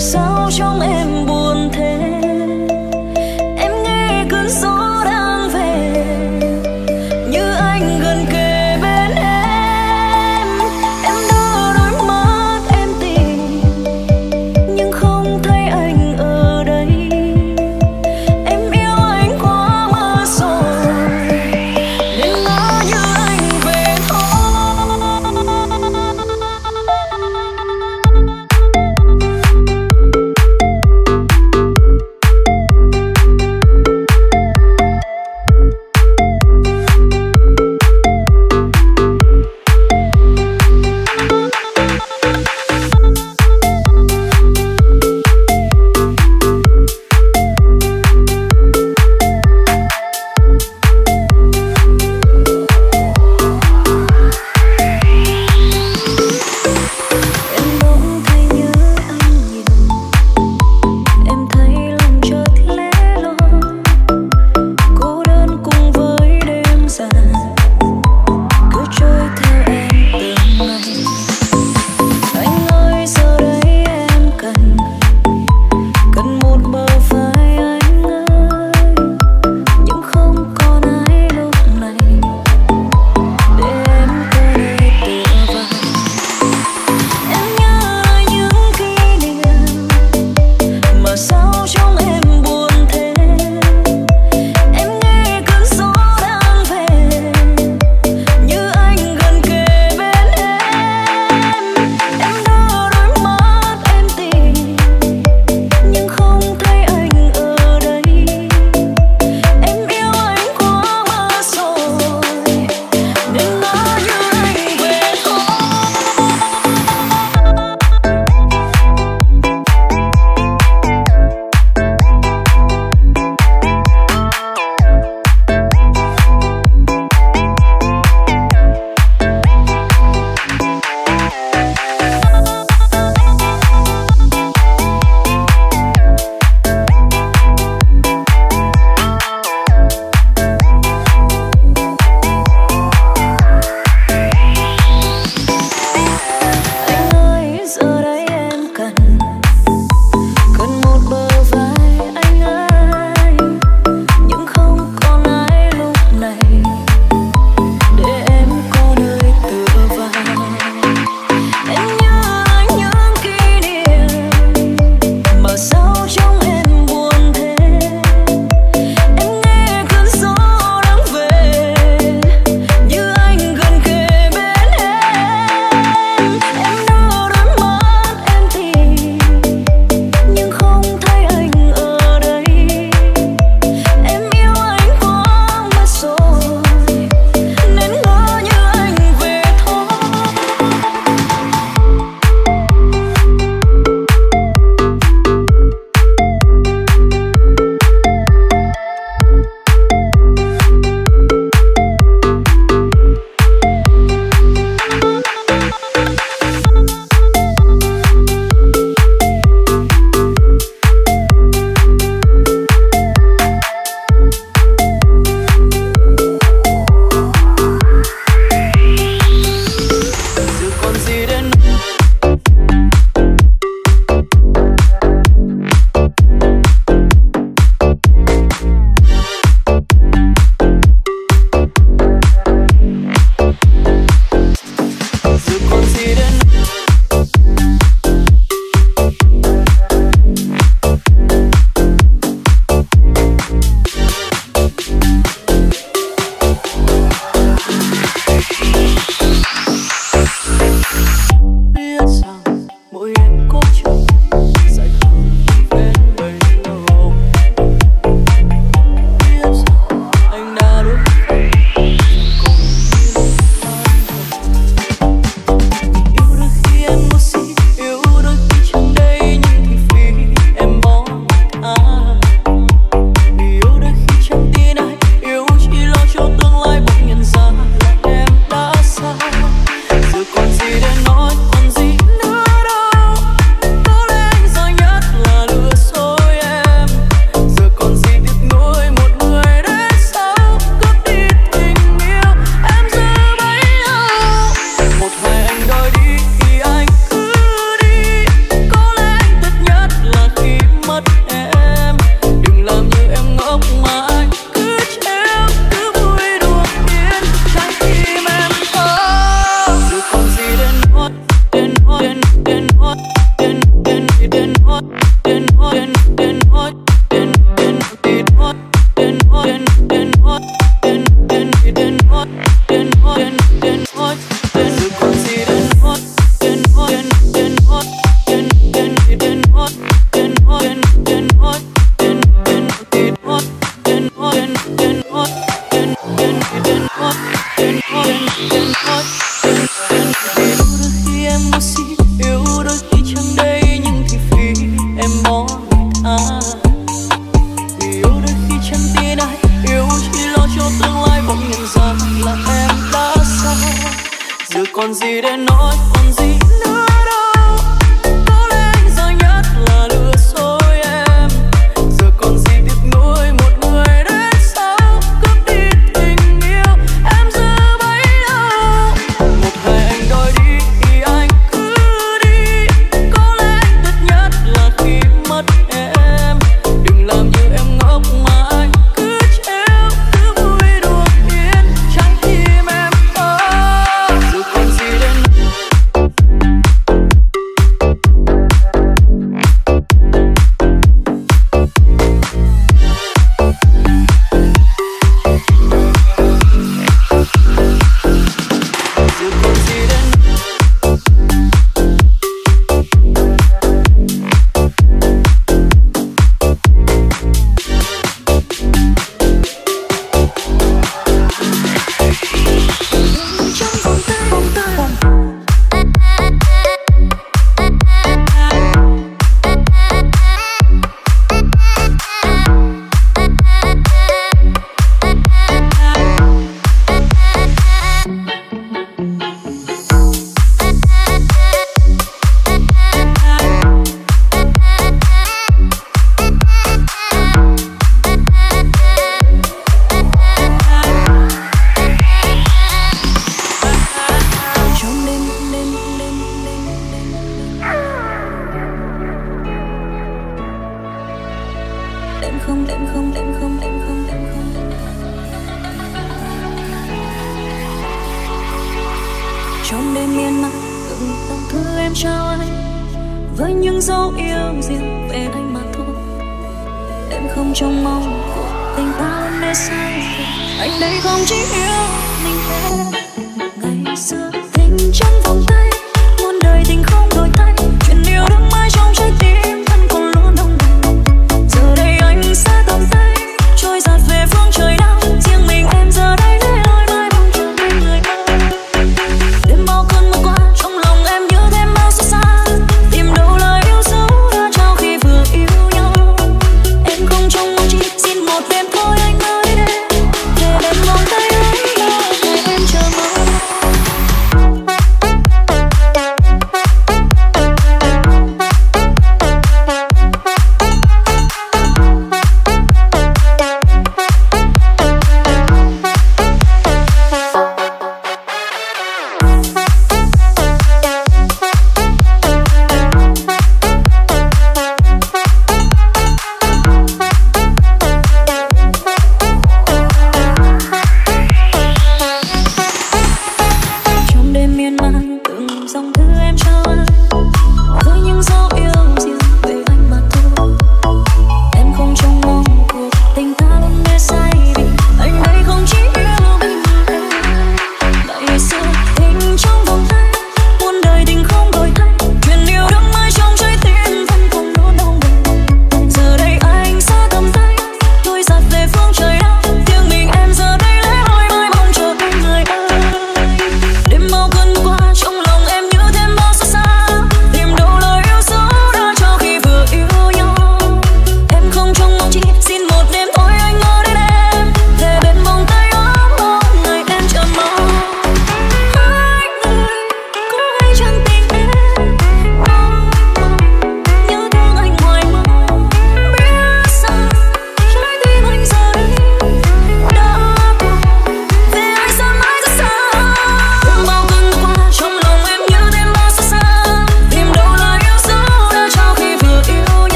sao trong em buồn thế. Em nghe cơn gió đang về, như anh gần kề bên em đưa đôi mắt em tìm nhưng không thấy anh ở đây. Em yêu anh quá mất rồi nên ngỡ như anh về thôi. nói tên vì đôi khi em ngu si, yêu đôi khi chẳng đây nhưng thì vì em bỏ người ta. Vì yêu đôi khi chẳng tin ai, yêu chỉ lo cho tương lai, bỗng nhận ra là em đã sai. Giờ còn gì để nói, còn gì nữa đâu. Có lẽ anh giờ nhất là lừa dối em. Giờ còn gì tiếc nuối một người đến sau cướp đi tình yêu em giữ bấy lâu. Một ngày anh đòi đi thì anh cứ đi. Có lẽ anh thật nhất là khi mất em. Đừng làm như em ngốc mà anh cứ trêu, cứ vui đùa yên trái tim em. Giờ còn gì để trong đêm miên man từng dòng thư em trao anh với những dấu yêu riêng về anh mà thôi. Em không trông mong cuộc tình ta luôn mê say, anh đây không chỉ yêu mình em. Ngày xưa tình trong vòng tay, muôn đời tình không đổi thay, chuyện yêu đắm mãi trong trái tim thân còn luôn đông đầy. Giờ đây anh sẽ tầm tay trôi dạt về phương trời đau, riêng mình em giờ đây lẻ loi mãi mong chờ bên người anh. Đêm bao cơn mưa qua trong lòng em nhớ thêm bao xót xa, tìm đâu lời yêu dấu đã trao khi vừa yêu nhau. Em không trông mong chỉ xin một đêm thôi anh mới đến, để đêm vòng tay ấy là ngày em chờ mong.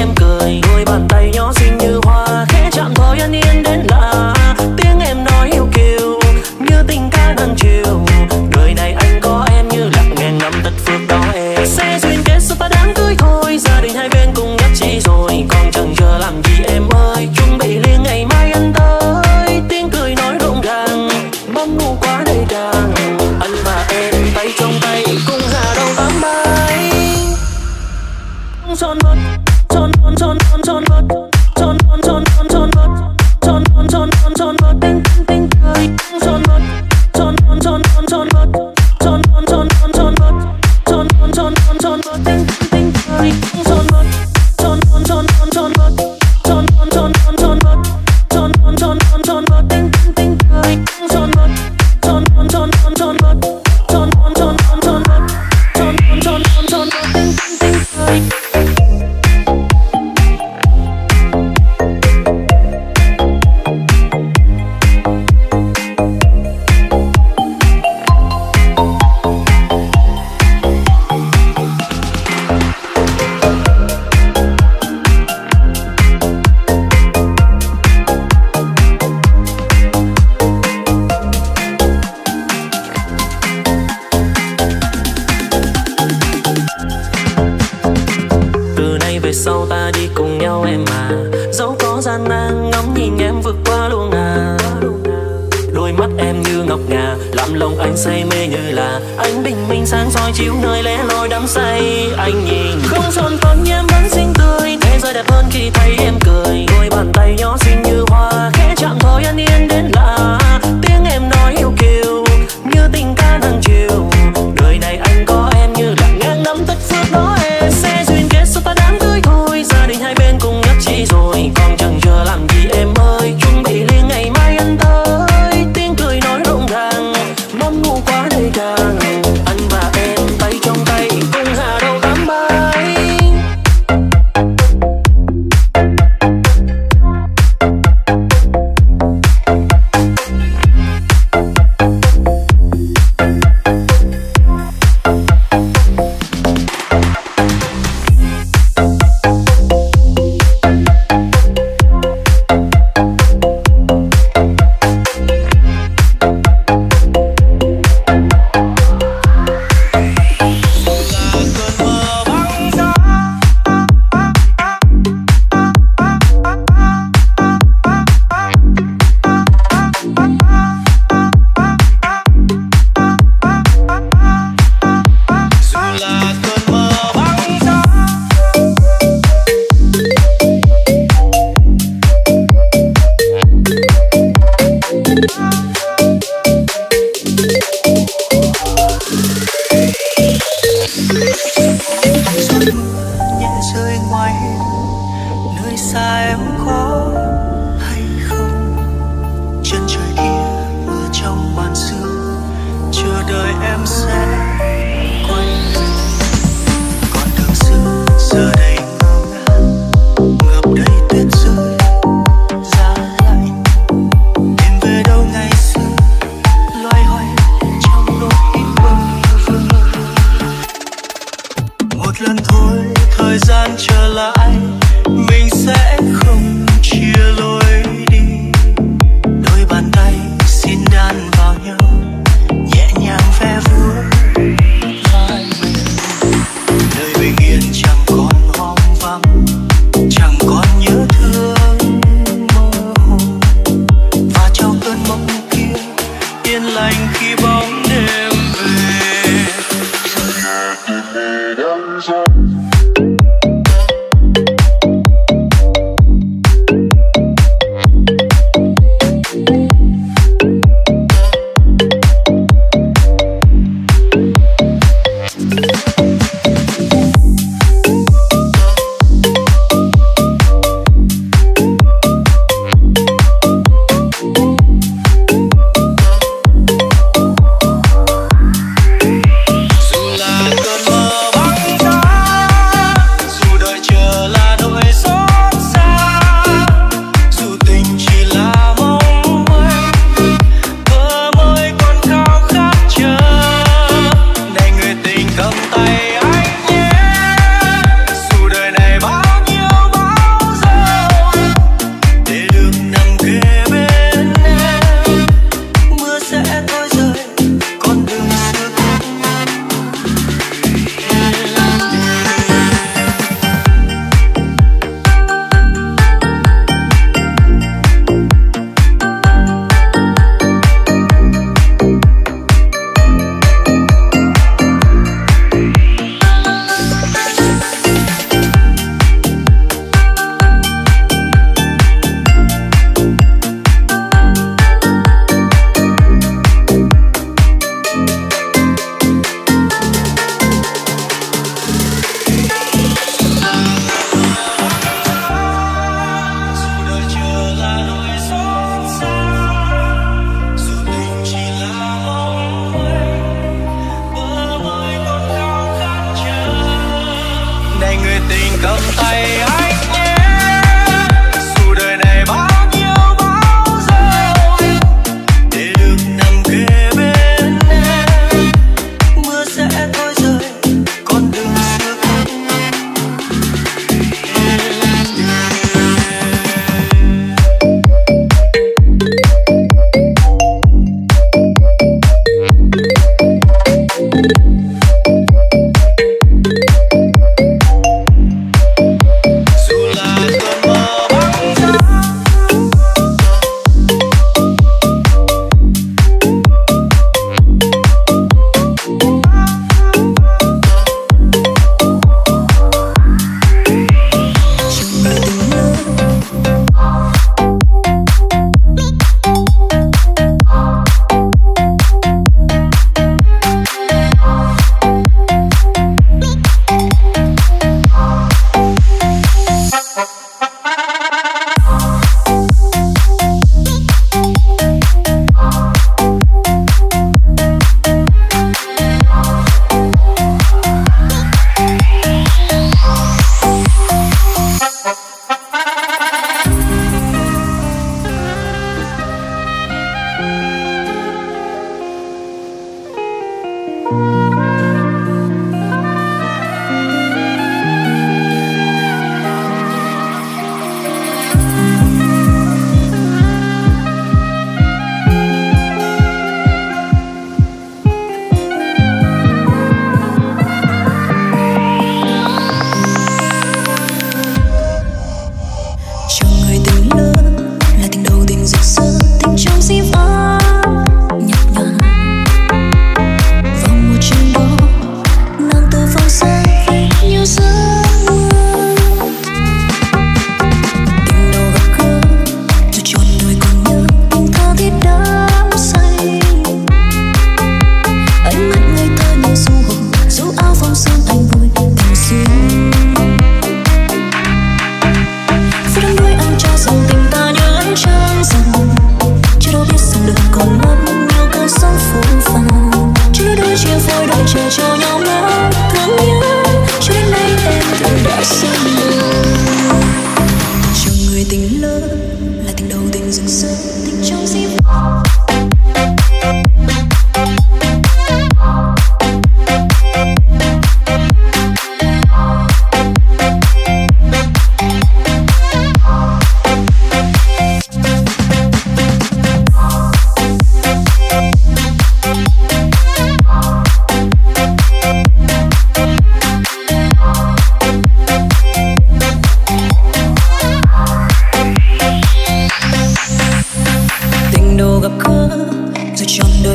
em cười, đôi bàn tay nhỏ xinh như hoa khẽ chạm thôi anh yên đến lạ. Tiếng em nói yêu kiều như tình ca đang chiều, đời này anh có em như lặng ngàn năm tất phước đó em. Sẽ duyên kết sao ta đáng cưới thôi, gia đình hai bên cùng nhất trí rồi, còn chần chờ làm gì em ơi, chuẩn bị liền ngày mai anh tới. Tiếng cười nói rộn ràng, bóng ngủ quá đầy tràn, anh và em tay trong tay cùng hạ đầu tám bay. Son bớt, son son son son son bớt, son son son son son bớt, son son son son son bớt, tinh tinh cười. Son bớt, son son son son son bớt, son son son son son bớt, son son son son son bớt, tinh tinh cười. Son bớt, son son son son son bớt, son son son son son bớt, son son son son son bớt, tinh tinh cười. Son bớt, son son son son son bớt, son son son son son bớt, son son son son son bớt, tinh tinh cười. Về sau ta đi cùng nhau em à, dẫu có gian nan ngắm nhìn em vượt qua luôn à. Đôi mắt em như ngọc ngà làm lòng anh say mê như là ánh bình minh sáng soi chiếu nơi lẻ loi đắm say. Anh nhìn không son phấn em vẫn xinh tươi, thế giới đẹp hơn khi thấy em cười, đôi bàn tay nhỏ xinh như hoa khẽ chạm thôi anh yên đến lạ. Tiếng em nói yêu kiều như tình ca đang chiều, đời này anh có em như lặng ngang năm tất phước đó em. Sẽ duyên kết sao ta đáng cưới thôi, gia đình hai bên cùng nhất trí rồi, còn chần chờ làm gì em ơi, chuẩn bị liền ngày mai anh tới. Tiếng cười nói rộn ràng, mong ngủ quá đầy tràn, anh và em tay trong tay cùng hạ đầu tám bay.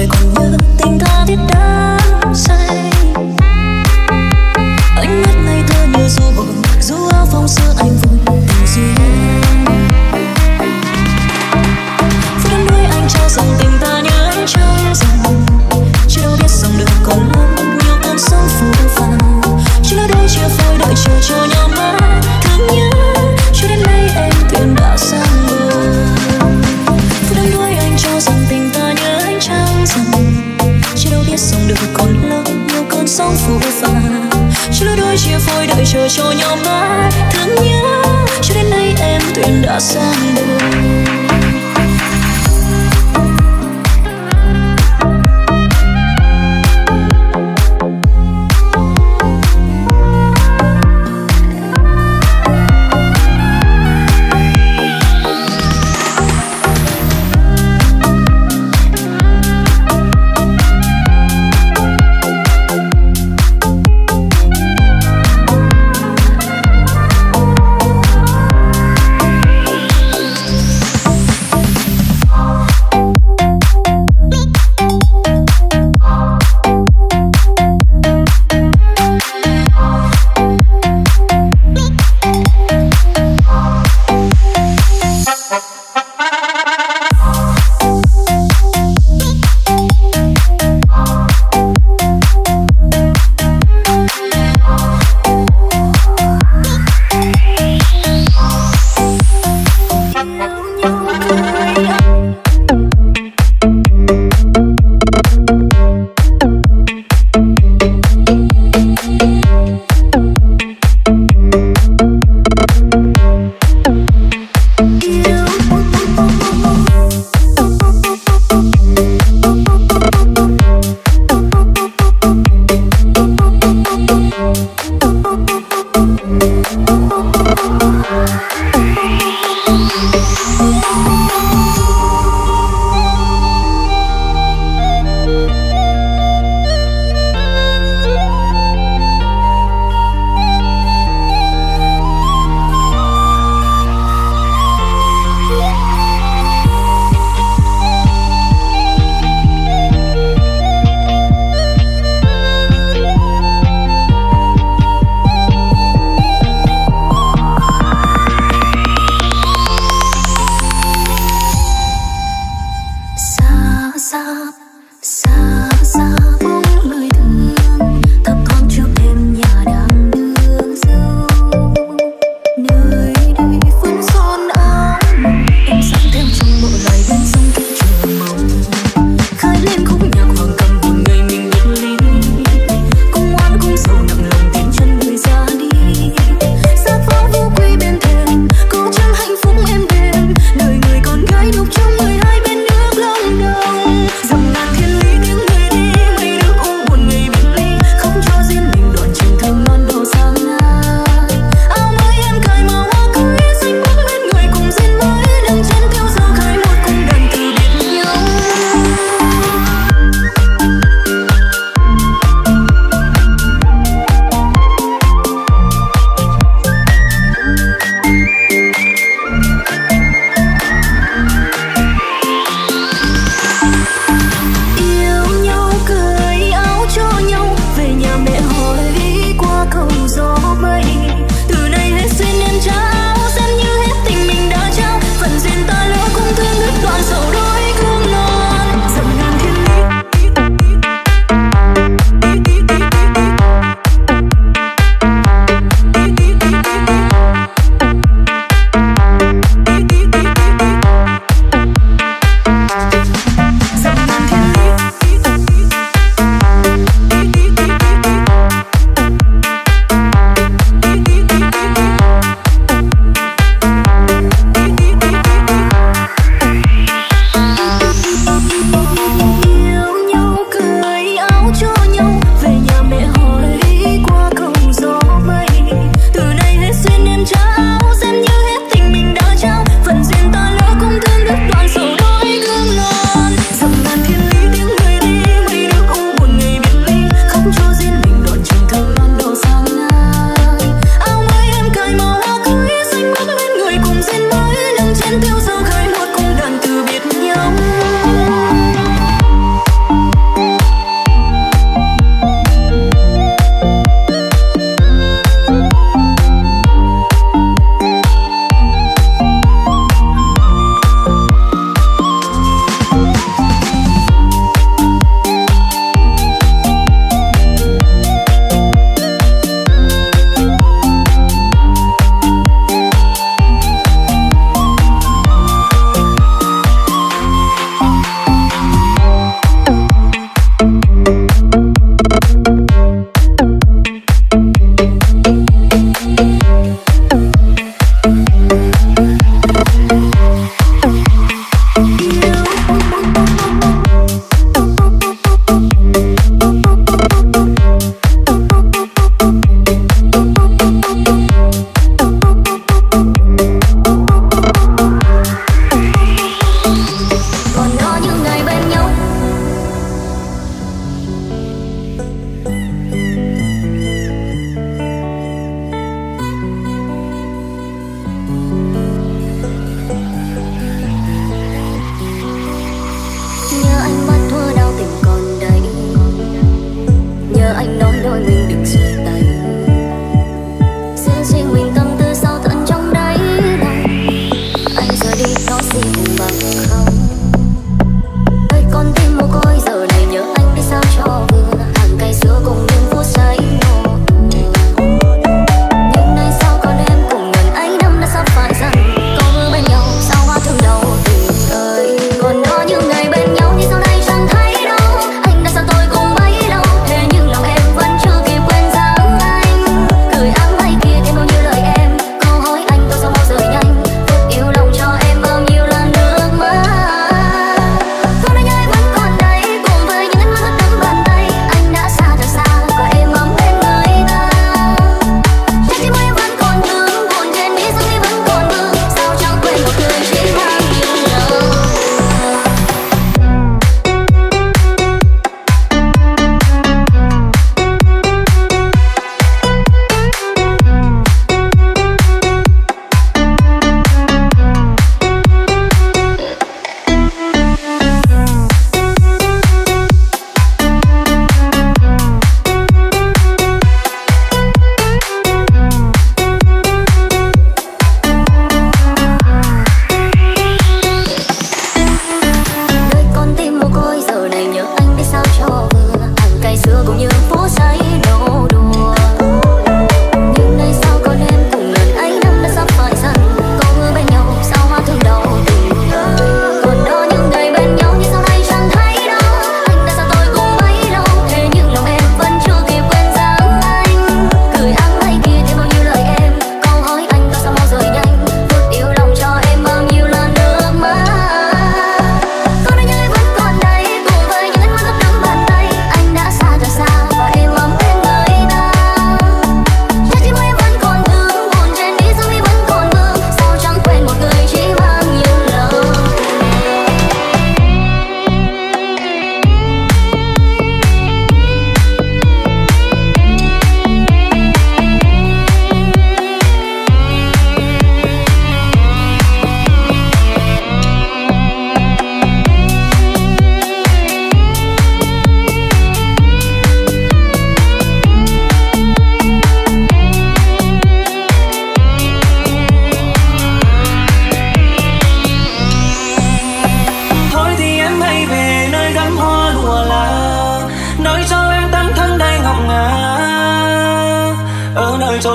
đời còn nhớ tình tha thiết đắm say. Ánh mắt ngây thơ như du hồn, du áo phong xưa anh vui tình duyên. Phút đắm đuối anh cho rằng tình ta như ánh trăng rằm, chưa đâu biết rằng được còn lắm nhiều cơn sóng phũ phàng. Chưa lỡ đôi chia phôi đợi chờ cho nhau mãi thương nhớ, cho đến nay em thuyền đã sang bờ. Phút đắm đuối anh cho rằng tình ta như ánh trăng rằm, chưa đâu biết rằng được còn lắm nhiều cơn sóng phũ phàng. Chưa lỡ đôi chia phôi đợi chờ cho nhau mãi thương nhớ, cho đến nay em thuyền đã sang bờ.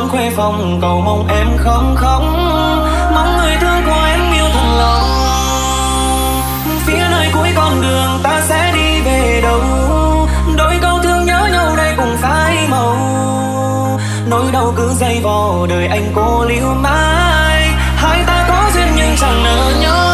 khuê phòng cầu mong em không khóc, mong người thương của em yêu thật lòng. Phía nơi cuối con đường ta sẽ đi về đâu, đôi câu thương nhớ nhau đây cùng phai màu. Nỗi đau cứ dây vò đời anh cô liêu mãi, hai ta có duyên nhưng chẳng nỡ nhau.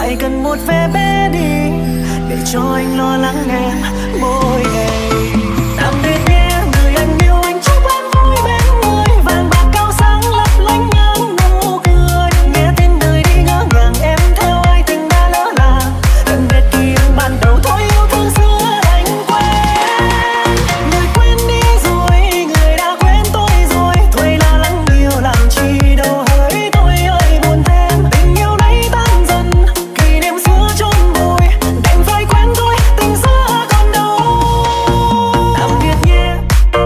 lại cần một vé bé đi để cho anh lo lắng em mỗi ngày. Tạm biệt nhé người anh yêu, anh chúc em vui bên người vàng bạc cao sáng lấp lánh những nụ cười. Nghe tên đời đi ngỡ ngàng em theo ai tình đã lỡ làng, gần biệt ký ức ban đầu thôi yêu thương xưa anh quên. Người quên đi rồi, người đã quên tôi rồi, thôi là lắng nhiều làm chi đâu hỡi tôi ơi buồn thêm. Tình yêu đấy tan dần, kỷ niệm xưa chôn vùi, đành phải quên thôi tình xưa còn đâu. Tạm biệt nhé.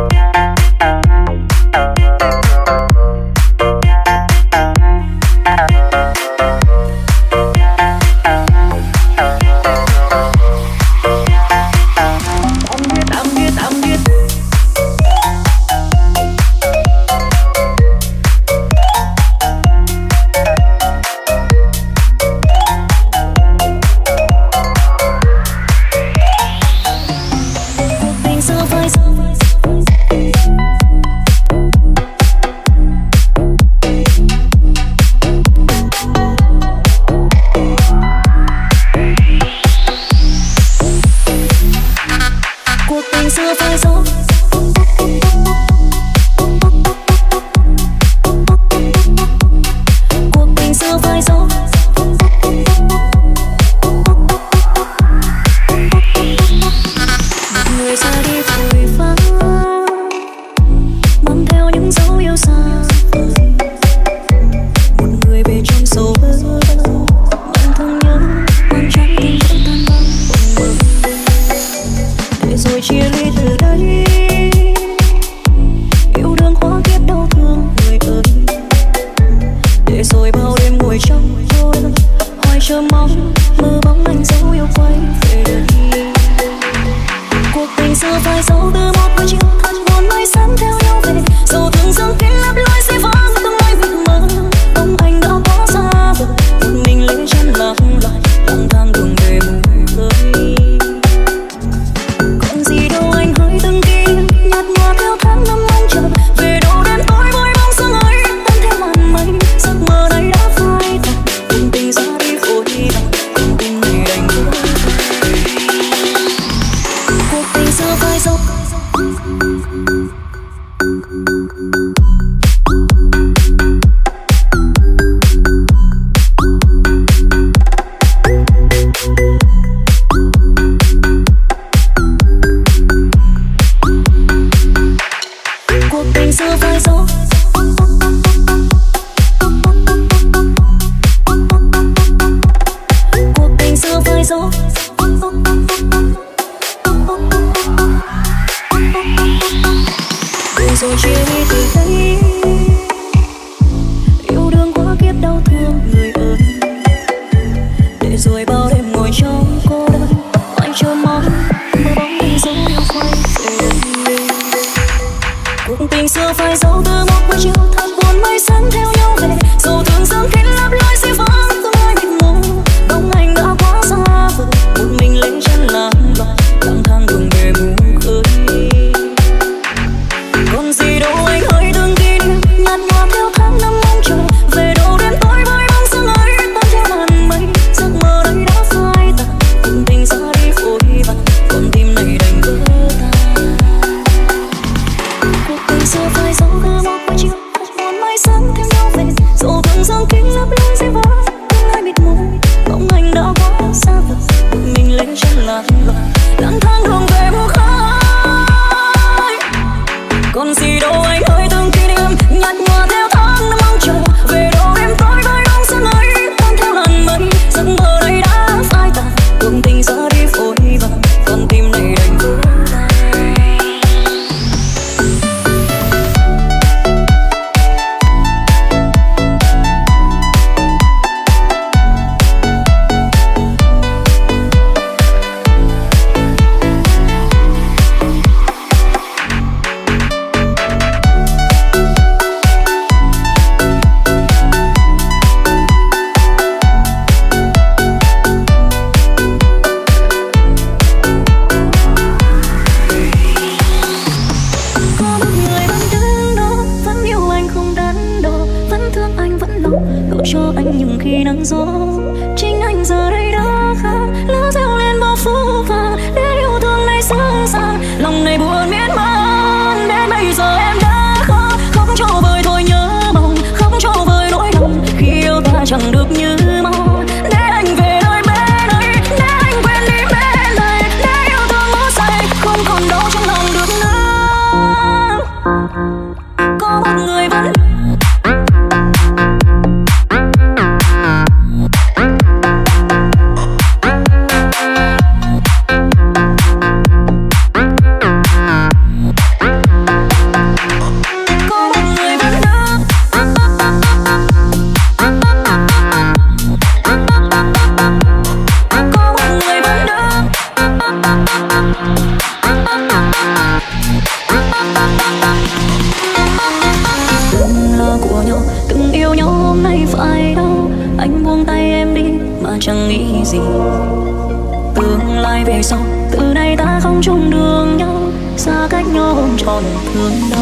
Tạm biệt, tạm biệt. Tình xưa phai dấu, cuộc tình xưa phai dấu. Cuộc tình xưa phai dấu. Một người ra đi vội vã, mang theo những dấu yêu xa vời. Một người về trong sâu bơ, mang thương nhớ, mang trái tim vẫn tan vỡ bồng bềnh. Để rồi chia ly từ đây, yêu đương hóa kiếp đau thương người ơi. Để rồi bao đêm ngồi trong cô đơn, hoài chờ mong mơ bóng anh dấu yêu quay về đây. Cuộc tình xưa phai dấu từ một buổi chiều thật buồn mây sáng theo nhau về, dẫu thương dâng kín lấp lối sẽ vang từng mây vụt mơ. Bóng anh đã quá xa vời, một mình lấy chân lạc loài lang thang đường về mùi khơi. Còn gì đâu anh hỡi từng ký nhạt nhòa theo tháng năm mong chờ, về đâu đêm tối vội bóng sương ấy tan theo màn mây. Giấc mơ này đã phai tàn, tình tình ra đi vội vàng, con tim này đành vỡ. Cuộc tình xưa phai dấu. Cuộc tình xưa phai dấu. Cuộc tình xưa phai dấu. Để rồi chia ly từ đây, yêu đương quá kiếp đau thương người ơi. Để rồi bao đêm ngồi trong cô đơn, anh chờ mong mơ bóng tình dấu yêu quay về đây. Cuộc tình xưa phai dấu từ một buổi chiều thật buồn mây sáng theo nhau về, dẫu thương dâng kín lấp lối sẽ vang từng ai mịt mù. Bóng anh đã quá xa vời, một mình lấy chân lạc loài lang thang đường về mù khơi. Còn gì đâu anh hỡi từng kỷ niệm nhạt nhòa theo tháng năm mong chờ, về đâu đêm tối với bóng sương ấy tan theo màn mây. Giấc mơ đấy đã phai tàn, tình tình ra đi vội vàng, con tim này đành vỡ tan. Cuộc tình xưa phai dấu từ một buổi chiều thật buồn mây sáng theo nhau về, dẫu thương dâng kín lấp lối sẽ vang từng ai mịt mù. Bóng anh đã quá xa vời, một mình lấy chân lạc loài lang thang đường về mùa khơi. Còn gì đâu anh hỡi từng kỷ niệm nhạt nhòa theo tháng năm mong chờ, về đâu đêm tối với bóng sương ấy tan theo làn mây. Giấc mơ đây đã phai tàn, cuộc tình ra đi vội vàng, con tim này đành vỡ tan. Cho anh những khi nắng gió, chính anh giờ của nhau, từng yêu nhau hôm nay phải đâu. Anh buông tay em đi mà chẳng nghĩ gì. Tương lai về sau, từ nay ta không chung đường nhau, xa cách nhau không tròn thương đau.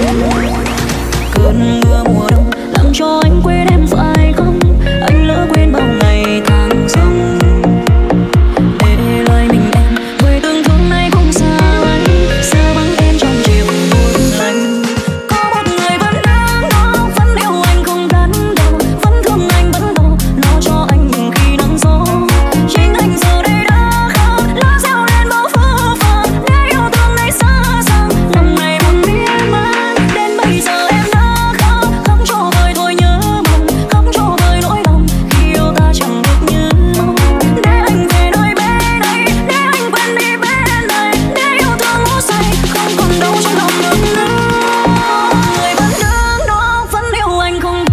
Cơn mưa mùa đông làm cho anh quên em phải không? Anh lỡ quên bao ngày tháng sống. Để lại mình em, người từng thương nay cũng xa lánh, xa vắng em trong chiều buồn lạnh. Có một người vẫn đang đó, vẫn yêu anh không đắn đo, vẫn thương anh vẫn lo, lo cho anh những khi nắng gió. Chính anh giờ đây đã khác, lá reo lên bao phơ phơ, để yêu thương này xa xăm, lòng này buồn miên man. Đến bây giờ em đã khác, không cho vơi thôi nhớ mong, không cho vơi nỗi lòng khi yêu ta chẳng được như mong. Để anh về nơi bên đây, để anh quên đi bên này, để yêu thương ngủ say không còn đâu trong lòng được nữa. Người vẫn đứng đó, vẫn yêu anh không.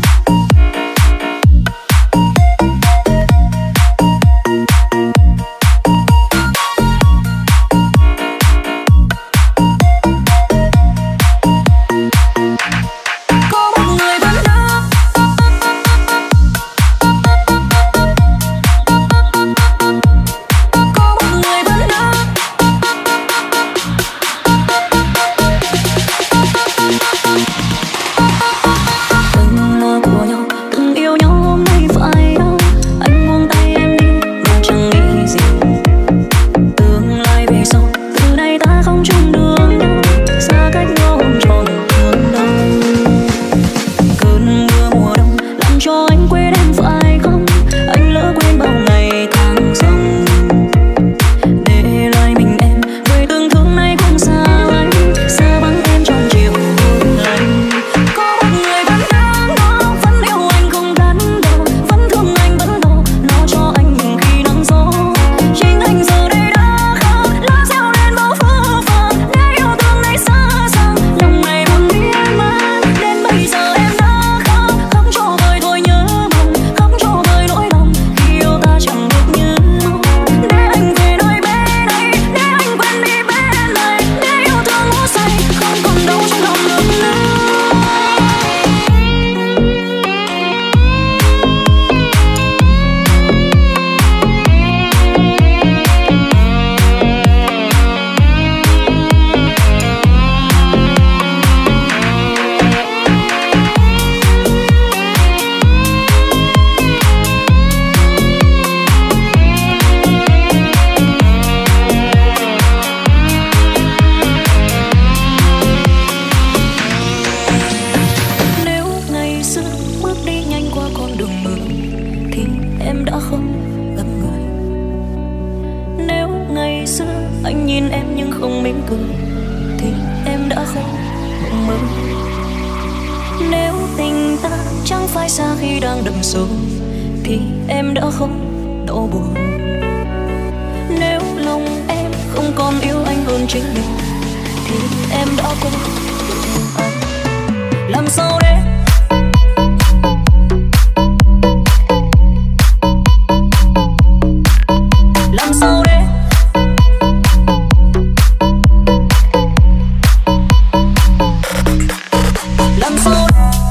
Có một người vẫn đó, có một người vẫn đó. Từng mơ của nhau, từng yêu nhau hôm nay phải đâu. Anh buông tay em đi mà chẳng nghĩ gì. Tương lai về sau, từ nay ta không chung đường nhau, xa cách nhau không tròn thương đau. Cơn mưa mùa đông làm cho anh quên em phải không? Anh lỡ quên bao ngày tháng sống. Để lại mình em, người từng thương nay cũng xa lánh, xa vắng em trong chiều buồn lạnh. Có một người vẫn đang đó, vẫn yêu anh không đắn đo, vẫn thương anh vẫn lo, lo cho anh những khi nắng gió. Chính anh giờ đây đã khác, lá reo lên bao phơ phơ, để yêu thương này xa xăm, lòng này buồn miên man. Đến bây giờ em đã khác, không cho vơi thôi nhớ mong, không cho vơi nỗi lòng khi yêu ta chẳng được như mong. Để anh về nơi bên đây, để anh quên đi bên này, để yêu thương ngủ say không còn đâu trong lòng được nữa. Nếu ngày xưa bước đi nhanh qua con đường mưa thì em đã không gặp người. Nếu ngày xưa anh nhìn em nhưng không mỉm cười thì em đã không mộng mơ. Nếu tình ta chẳng phải xa khi đang đậm sâu thì em đã không đau buồn. Nếu lòng em không còn yêu anh hơn chính mình thì em đã quên được anh. Làm sao để làm sao để làm sao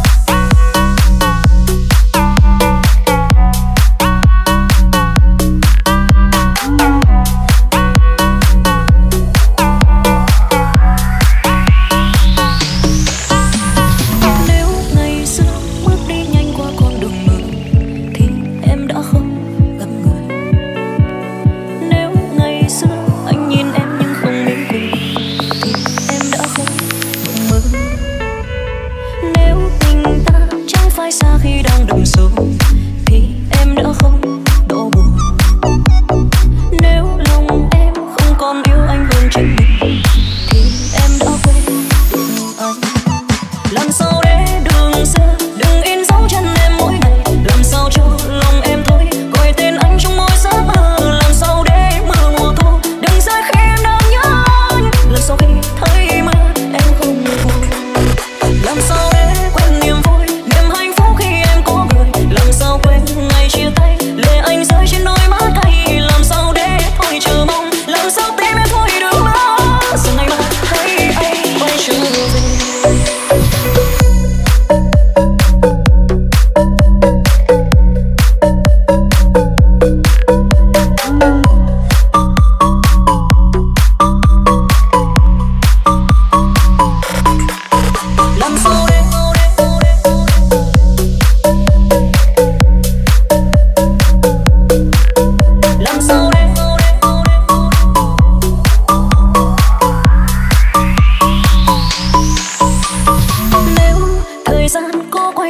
nếu ngày xưa bước đi nhanh qua con đường mưa thì em đã không gặp người. Nếu ngày xưa anh nhìn em nhưng không mỉm cười thì em đã không mộng mơ. Nếu tình ta chẳng phải xa khi đang đậm sâu thì em đã không đau buồn. Nếu lòng em không còn yêu anh hơn chính mình thì em đã quên được anh. Làm sao để đường xưa đừng in dấu chân em mỗi ngày, làm sao cho lòng em thôi gọi tên anh trong mỗi giấc mơ. Làm sao để mưa mùa thu đừng rơi khi em đang nhớ anh, lần sau khi thấy mưa em không buồn. Làm sao để quên niềm vui, niềm hạnh phúc khi em có người, làm sao quên ngày chia tay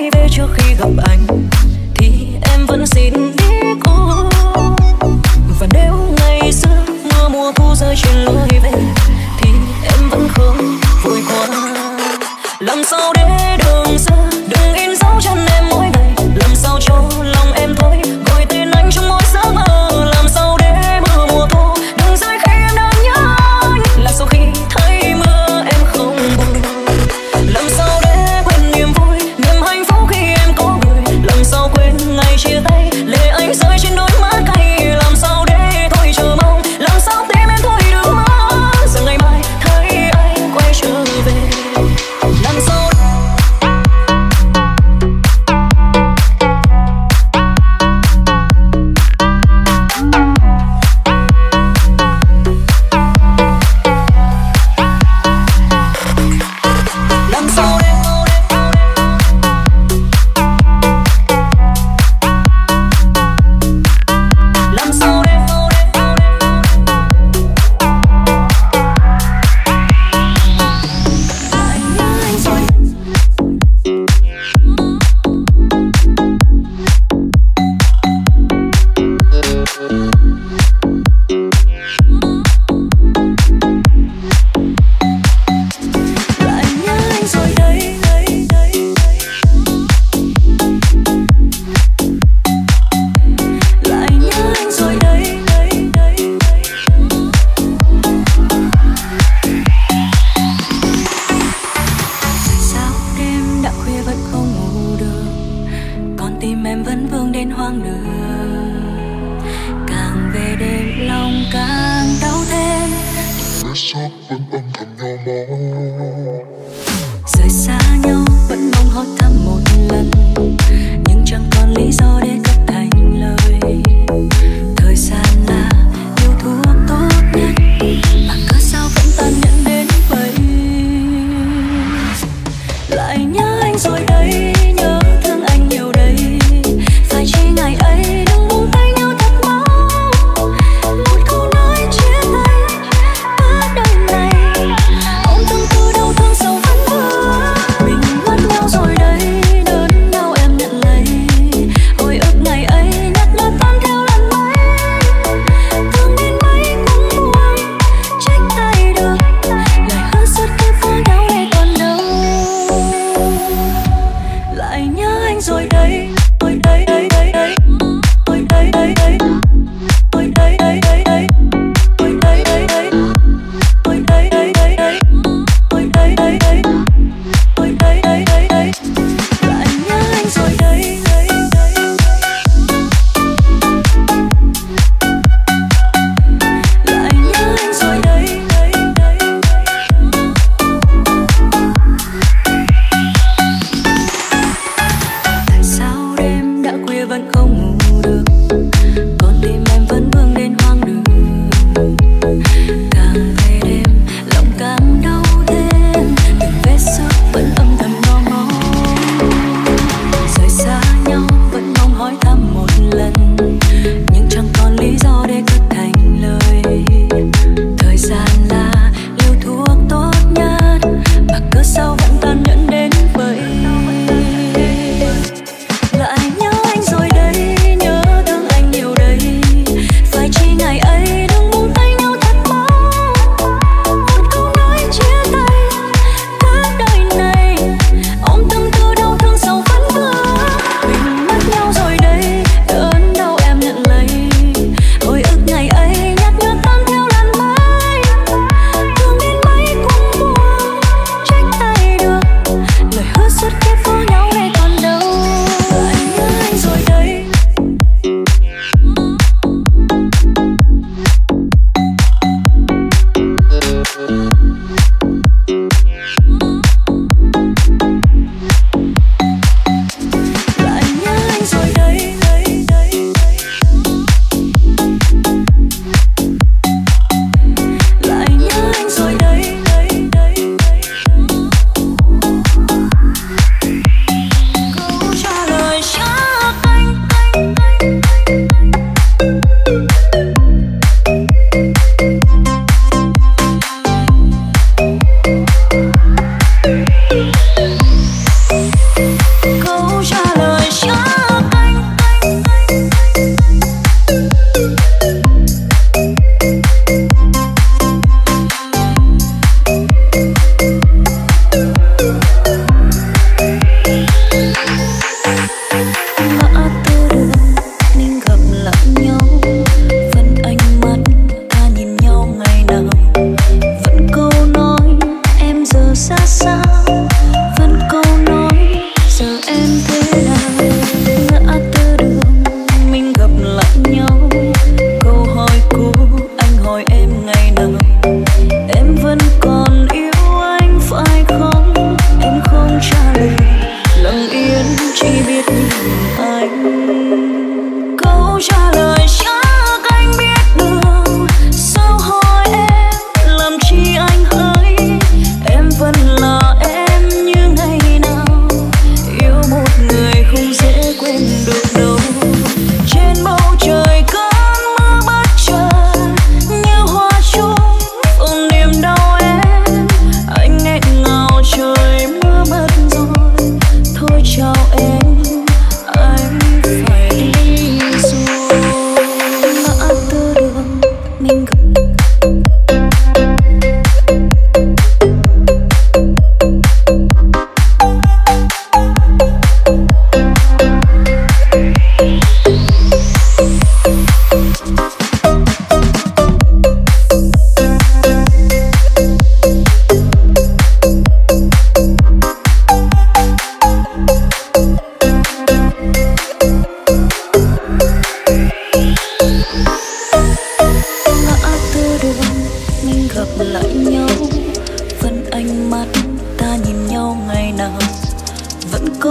quay về trước khi gặp anh thì em vẫn xin đi cô. Và nếu ngày xưa mưa mùa thu rơi trên lối về thì em vẫn không vội qua. Làm sao để đường xưa đừng in dấu chân em mỗi ngày, làm sao cho lòng em thôi gọi tên anh trong mỗi giấc mơ. Làm sao để mưa mùa thu đừng rơi khi em đang nhớ anh, làm sao khi thấy mưa em không buồn. Làm sao để quên niềm vui niềm hạnh phúc khi em có người, làm sao quên ngày chia tay lệ anh rơi trên đôi mắt cay. Làm sao để thôi chờ mong, làm sao tim em thôi đừng mơ rằng ngày mai thấy anh quay trở về. Làm sao đã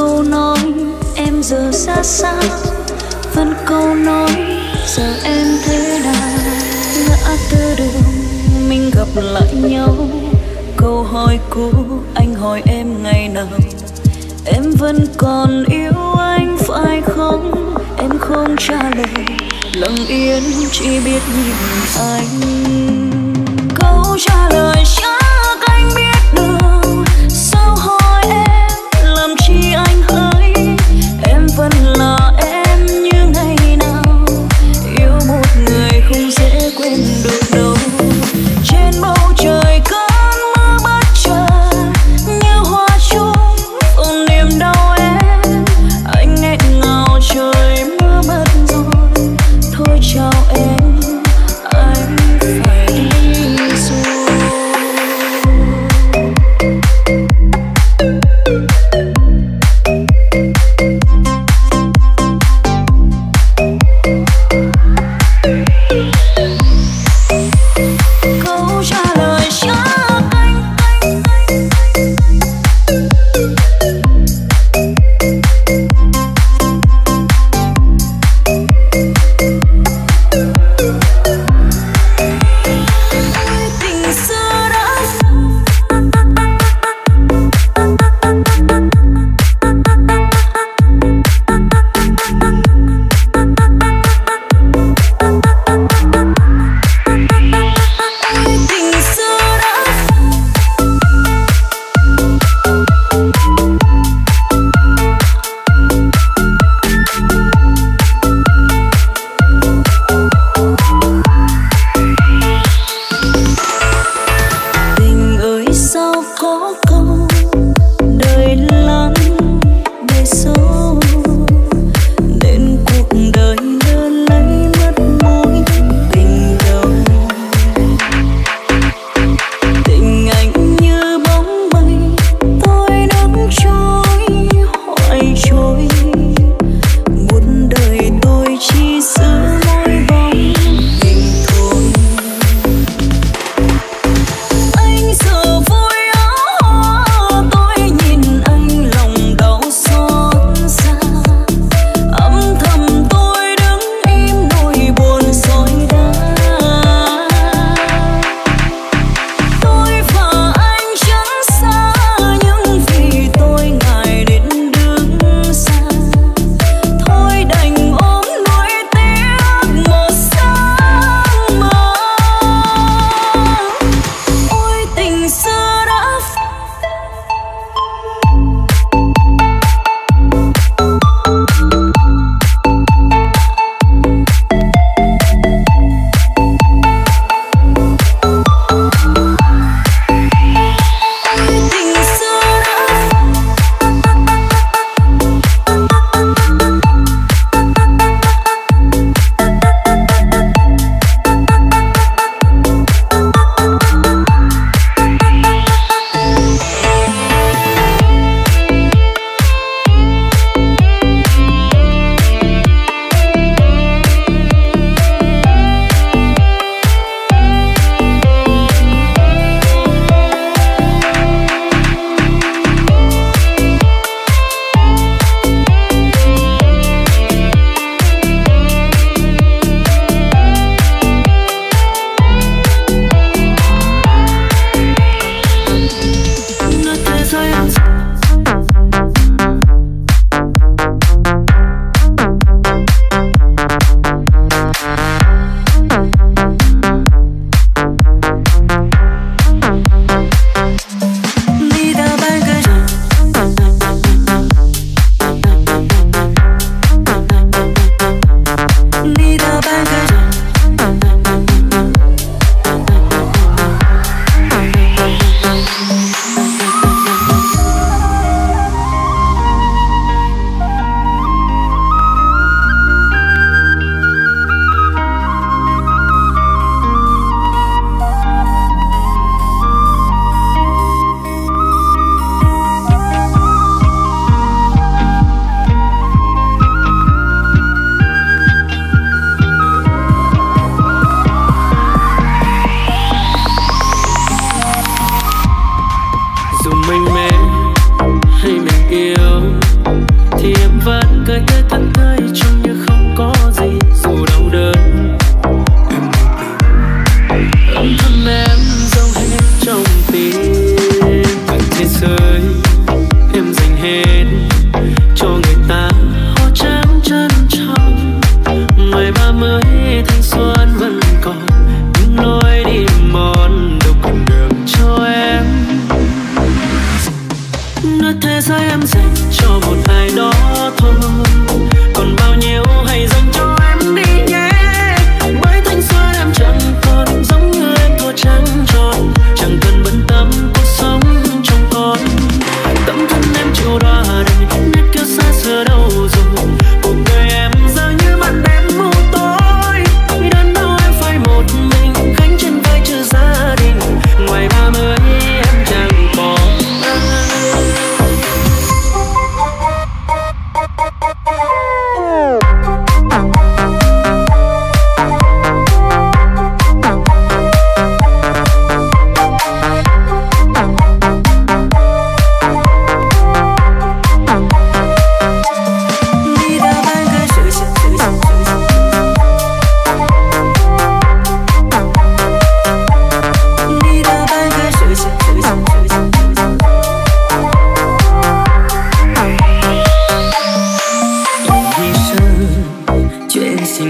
câu nói em giờ ra sao, vẫn câu nói giờ em thế nào. Ngã tư đường mình gặp lại nhau, câu hỏi cũ anh hỏi em ngày nào em vẫn còn yêu anh phải không. Em không trả lời, lặng yên chỉ biết nhìn anh. Câu trả lời chắc anh biết được, sao hỏi em làm chi anh hỡi. Em vẫn là em như ngày nào, yêu một người không dễ quên được đâu. Trên bầu trời cơn mưa bất chợt như hoa trúng vào niềm đau em. Anh nghẹn ngào trời mưa mất rồi, thôi chào em, anh phải đi rồi.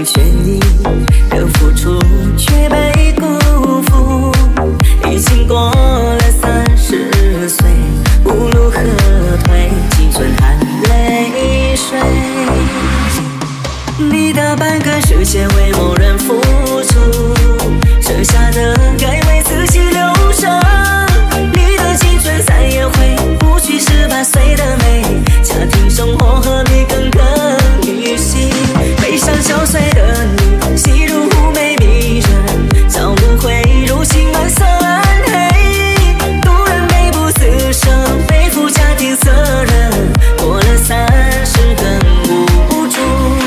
尽全力的付出，却被辜负。已经过了30岁，无路可退，青春含泪水。你的半个世界为某人付出，剩下的该为自己留着。你的青春再也回不去18岁的美，家庭生活和你耿耿于心。悲伤9岁的你，戏如妩媚迷人，找不回如今满色暗黑。渡人美不自胜，背负家庭责任，过了30更无助。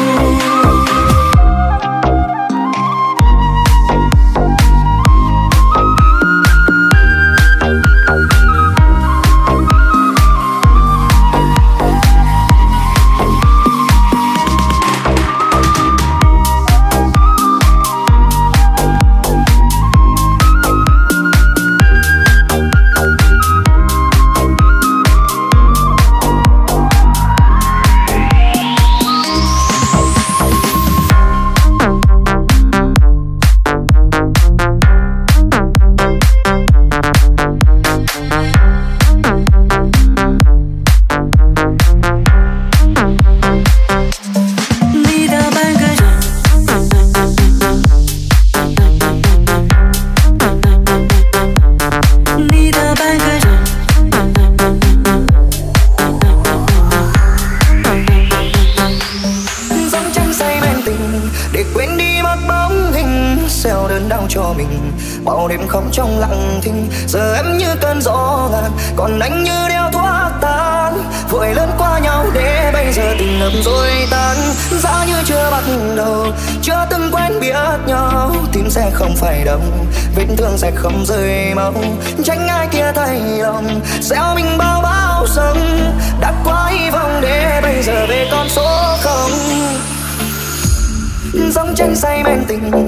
Bao đêm không trong lặng thinh, giờ em như cơn gió ngàn, còn anh như đeo thuốc tan. Vội lớn qua nhau để bây giờ tình ngập rồi tan. Giá như chưa bắt đầu, chưa từng quen biết nhau, tim sẽ không phải đông, vết thương sẽ không rơi máu. Tránh ai kia thay lòng, gieo mình bao bão sông. Đã quá hy vọng để bây giờ về con số không. Dòng tranh say men tình,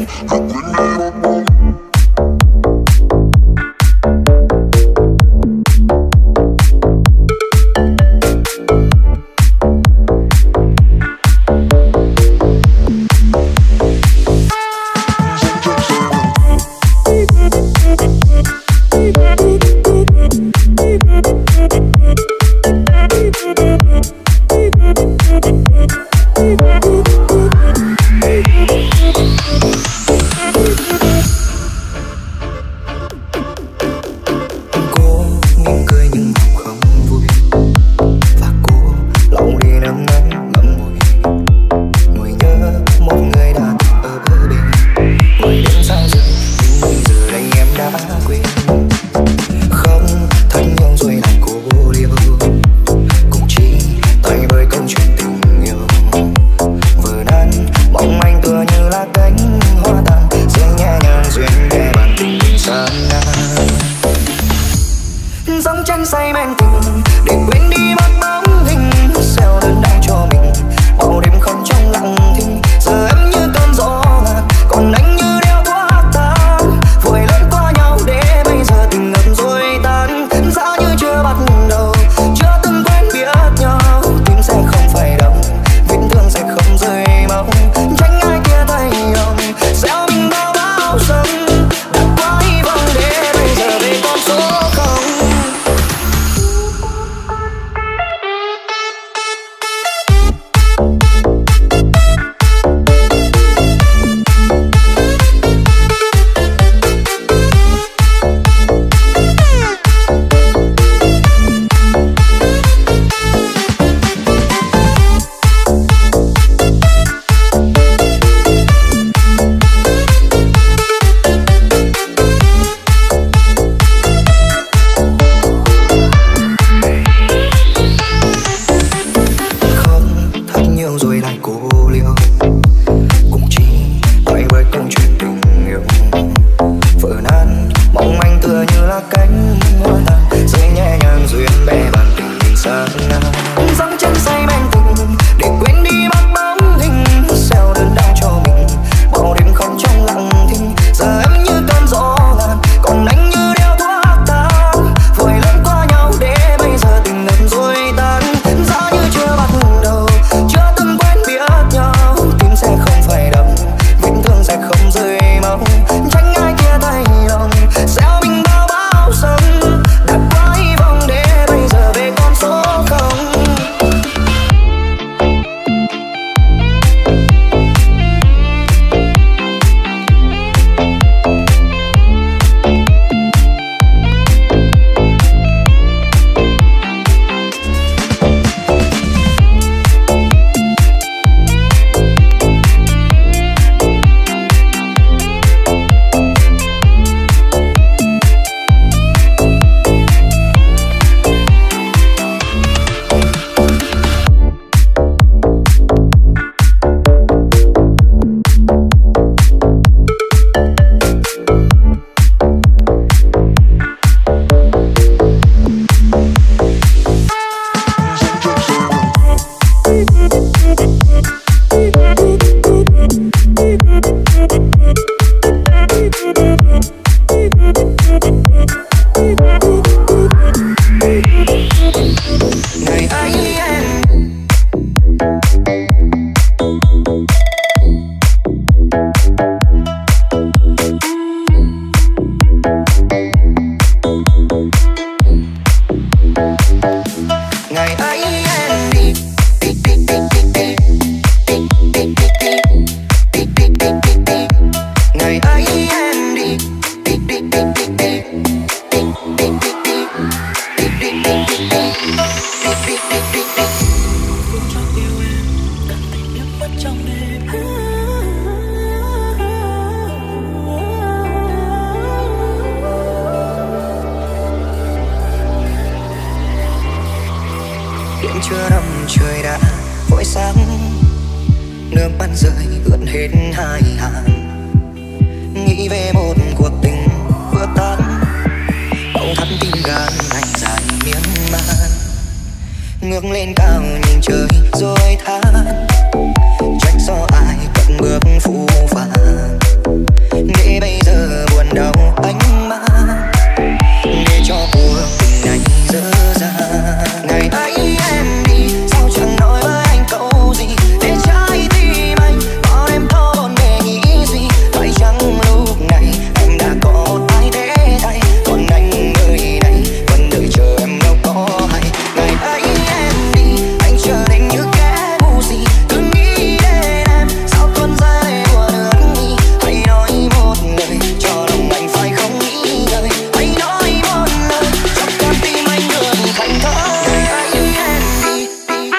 người đã vội sáng, nước mắt rơi ướt hết hai hàng. Nghĩ về một cuộc tình vừa tan, bỗng thắt tim gan thành dài miên man. Ngước lên cao nhìn trời rồi than, trách do ai cận bước phũ phàng, để bây giờ buồn đau anh mang, để cho cuộc tình này dở dang. Ngày ấy em đi sao chẳng nói với anh câu gì, để trái tim anh bao đêm thâu bồn bề nghĩ gì. Phải chăng lúc này anh đã có một ai thế thay, còn anh nơi này vẫn đợi chờ em đâu có hay. Ngày ấy em đi anh chờ đến như kẻ ngu si, cứ nghĩ đến em sao tuôn rơi buồn ướt mi. Hãy nói một lời cho lòng anh phải không nghĩ ngợi, hãy nói một lời cho con tim anh được thành thơi. Ngày ấy em đi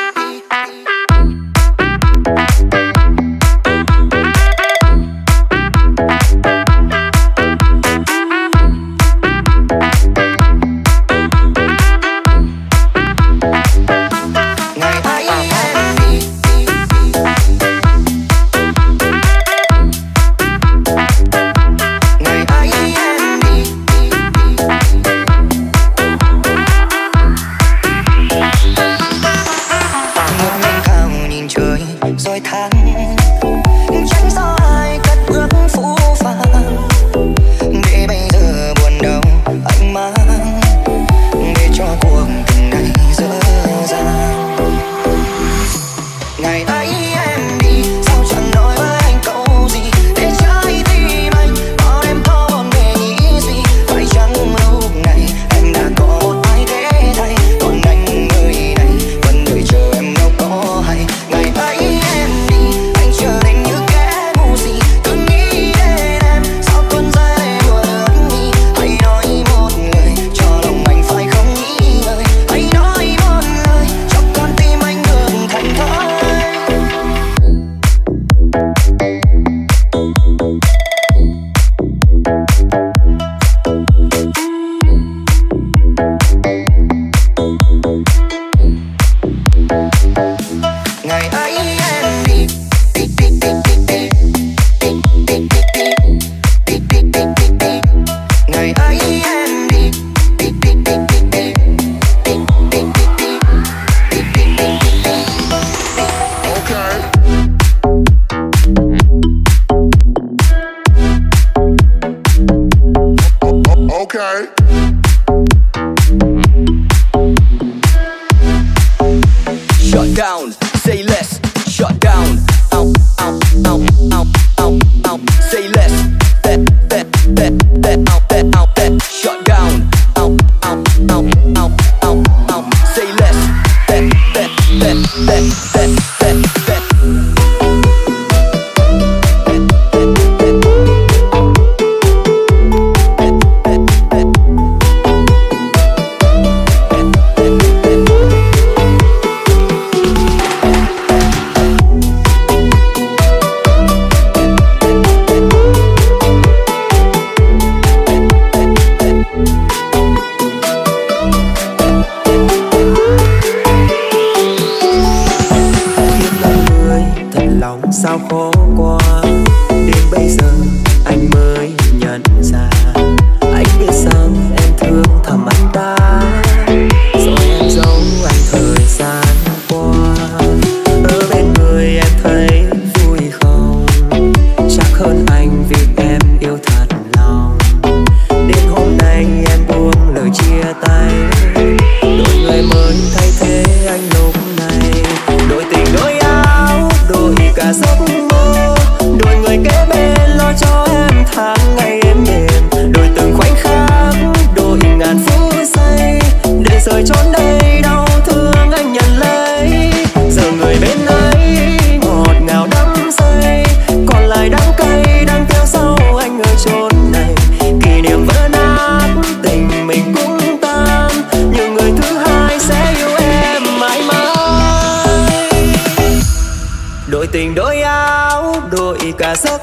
tình đôi áo đổi cả giấc.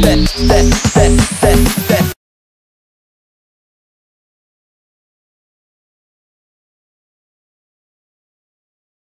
that